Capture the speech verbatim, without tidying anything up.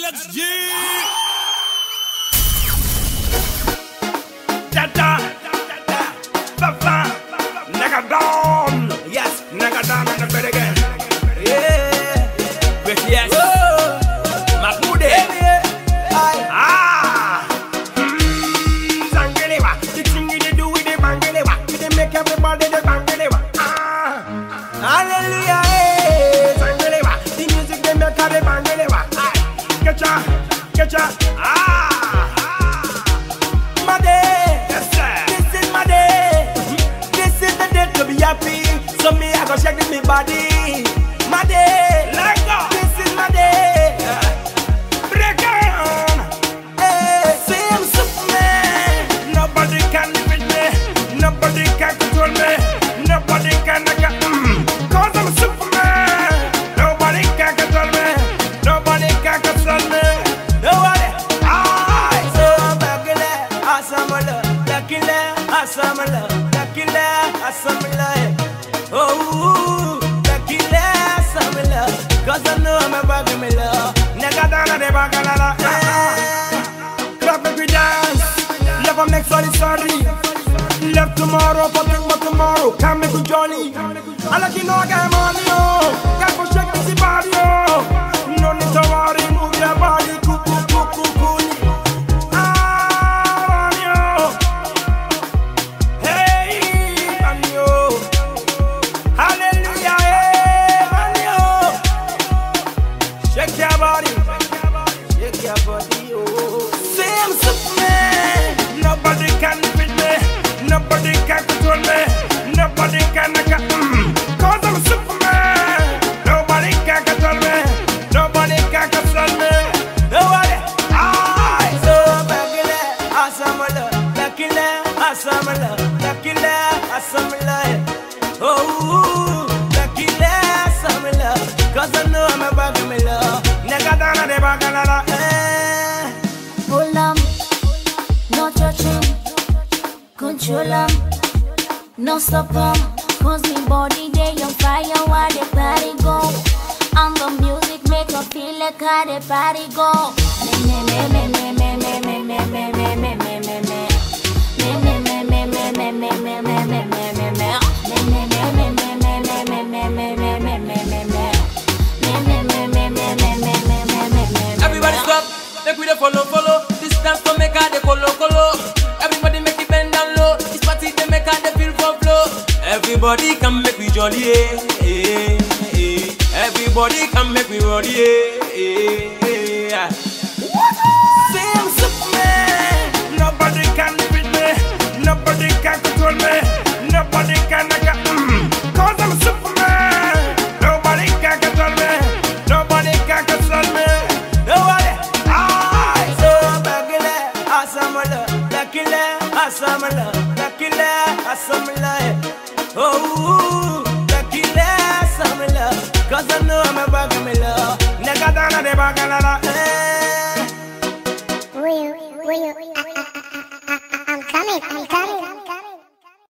X G. Dada, Papa, Nagadon. Yes, Nagadon and the bed again. Yeah, with yes. Mahmoudi. Ah, Zangalewa. The thing they do with the Bangalewa. They make everybody the Bangalewa. Ah, hallelujah. Zangalewa. The music they make the Bangalewa. Getcha, getcha. Ah. To be happy, so me I go shake me body. My day, let go. This is my day. Break on. Hey, see I'm Superman. Nobody can live with me. Nobody can control me. Nobody can make it. Mm. Cause I'm Superman. Nobody can control me. Nobody can control me. Nobody. I so back in there. Awesome love. Back in there. Awesome love. Oh, the killer, some love. Cause I know I'm a bag of me love. Negadana de Bagalala. Clap make we dance. Love them next sorry, sorry. Left tomorrow, but think about tomorrow. Can't make you jolly. I like you know I got money, oh. Can't go shake this body, oh. No need to worry, move your body. Cool, cool, cool, cool, cool. Nobody can live with me. Nobody can control me. Nobody can make it. Mm. Cause I'm Superman. Nobody can control me. Nobody can control me. Nobody. I so baggy, awesome love. Baggy, awesome love. Baggy, awesome love. Oh, baggy, awesome love. Cause I know I'm a baggy me love. Negadana de bagalala. Hold on. No touching, control 'em, no stop 'em. Cause me body they on fire while the party go. And the music make her feel like how the party go. Me me me me me me me me me me me me me me me. Me me me me me me me me me me me me me. Me me me me me me me me me me me me me me me. Me me me me me me me me me me me. Everybody stop, make we dey follow follow. This dance to make her dey colo colo. Everybody make it bend down low. This party they make her dey feel for flow. Everybody come make we jolly, eh, eh, eh. Everybody come make we rolly, eh, eh, eh. Say I'm Superman. Nobody can live with me. Nobody can control me. Nobody can make it. Mm. Cause I'm Superman. Nobody can control me. Nobody can control me. Nobody. I so baggy, awesome love. Baggy, awesome love. Baggy, awesome love. Oh, baggy, awesome love. Cause I know I'm a bag of me love. Negadana de bagalala. Will you, will you, I, I, I, I'm coming, I'm coming.